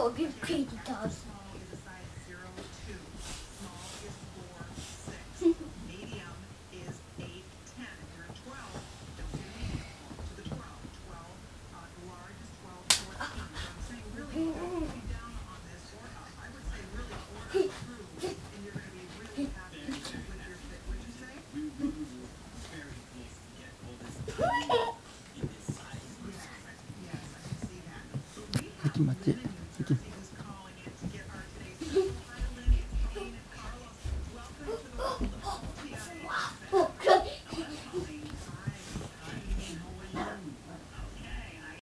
Oh, you crazy dog. Small is a size 0 to 2. Small is 4 6. Medium is 8 10. If you're a 12, don't get a medium. Walk to the 12. 12, large is 12 14. So I'm saying really don't be down on this or up. I would say really order through, and you're going to be really happy with your fit. Would you say? Very close to get all this done in this size. Yes, I can see that. But we have Mati, mati. linen New Jersey.